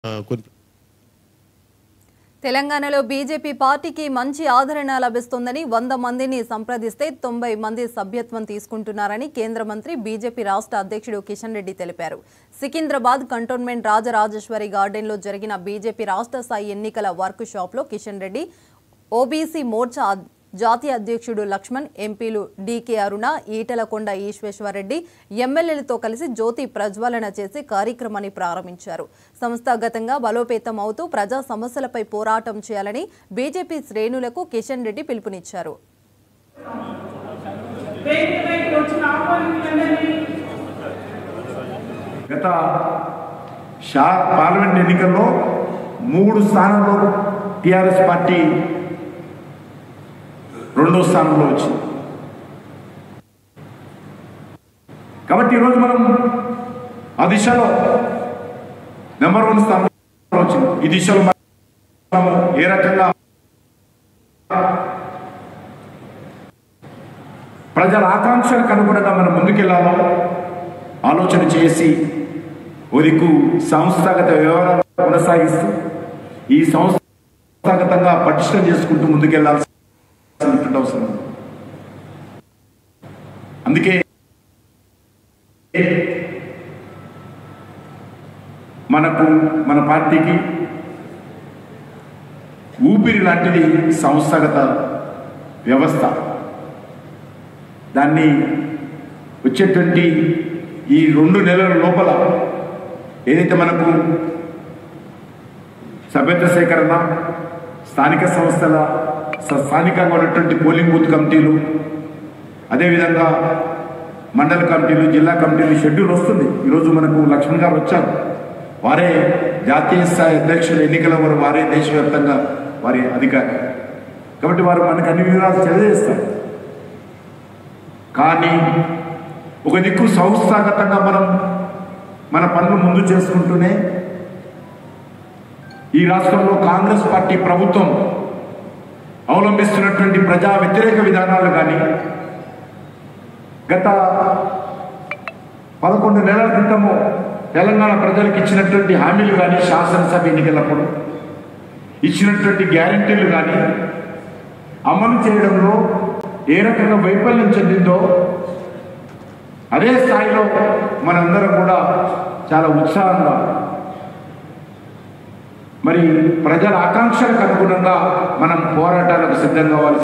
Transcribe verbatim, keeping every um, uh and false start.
కొన్ని తెలంగాణలో బీజేపీ పార్టీకి మంచి ఆదరణ లభిస్తుందని వంద మందిని సంప్రదిస్తే తొంభై మంది సభ్యత్వం తీసుకుంటున్నారని కేంద్ర మంత్రి బీజేపీ రాష్ట్ర అధ్యక్షుడు కిషన్ రెడ్డి తెలిపారు. సికింద్రాబాద్ కంటోన్మెంట్ రాజరాజేశ్వరి గార్డెన్లో జరిగిన బీజేపీ రాష్ట్ర స్థాయి ఎన్నికల వర్క్ షాప్లో కిషన్ రెడ్డి, ఓబీసీ మోర్చా జాతీయ అధ్యక్షుడు లక్ష్మణ్, ఎంపీలు డీకే అరుణ, ఈటలకొండ ఈశ్వేశ్వరరెడ్డి, ఎమ్మెల్యేలతో కలిసి జ్యోతి ప్రజ్వలన చేసి కార్యక్రమాన్ని ప్రారంభించారు. సంస్థాగతంగా బలోపేతం అవుతూ ప్రజా సమస్యలపై పోరాటం చేయాలని బీజేపీ శ్రేణులకు కిషన్ రెడ్డి పిలుపునిచ్చారు. గత పార్లమెంట్ ఎన్నికల్లో మూడు స్థానాల్లో టీఆర్ఎస్ పార్టీ రెండో స్థానంలో వచ్చింది. కాబట్టి ఈరోజు మనం ఆ దిశలో నెంబర్ వన్ స్థానంలో వచ్చింది. ఈ దిశలో మనము ఏ రకంగా ప్రజల ఆకాంక్షలకు అనుగుణంగా మనం ముందుకెళ్లాలో ఆలోచన చేసి ఒదికు సంస్థాగత వ్యవహారాలు కొనసాగిస్తూ ఈ సంస్థాగతంగా పటిష్టం చేసుకుంటూ ముందుకెళ్లాల్సి అవసరం. అందుకే మనకు మన పార్టీకి ఊపిరి లాంటిది సంస్థాగత వ్యవస్థ. దాన్ని వచ్చేటువంటి ఈ రెండు నెలల లోపల ఏదైతే మనకు సభ్యత్వ సేకరణ, స్థానిక సంస్థల స్థానికంగా ఉన్నటువంటి పోలింగ్ బూత్ కమిటీలు, అదేవిధంగా మండల కమిటీలు, జిల్లా కమిటీలు షెడ్యూల్ వస్తుంది. ఈరోజు మనకు లక్ష్మణ్ గారు వచ్చారు. వారే జాతీయ స్థాయి అధ్యక్షులు, ఎన్నికల వారు వారే దేశవ్యాప్తంగా వారి అధికారి. కాబట్టి వారు మనకు అన్ని వివరాలు తెలియజేస్తారు. కానీ ఒక దిక్కు సంస్థాగతంగా మనం మన పనులు ముందు చేసుకుంటూనే ఈ రాష్ట్రంలో కాంగ్రెస్ పార్టీ ప్రభుత్వం అవలంబిస్తున్నటువంటి ప్రజా వ్యతిరేక విధానాలు కానీ, గత పదకొండు నెలల క్రితము తెలంగాణ ప్రజలకు ఇచ్చినటువంటి హామీలు కానీ, శాసనసభ ఎన్నికలప్పుడు ఇచ్చినటువంటి గ్యారెంటీలు కానీ అమలు చేయడంలో ఏ రకంగా వైఫల్యం చెందిందో అదే స్థాయిలో మనందరం కూడా చాలా ఉత్సాహంగా మరి ప్రజల ఆకాంక్షలకు అనుగుణంగా మనం పోరాటాలకు సిద్ధం కావాలి.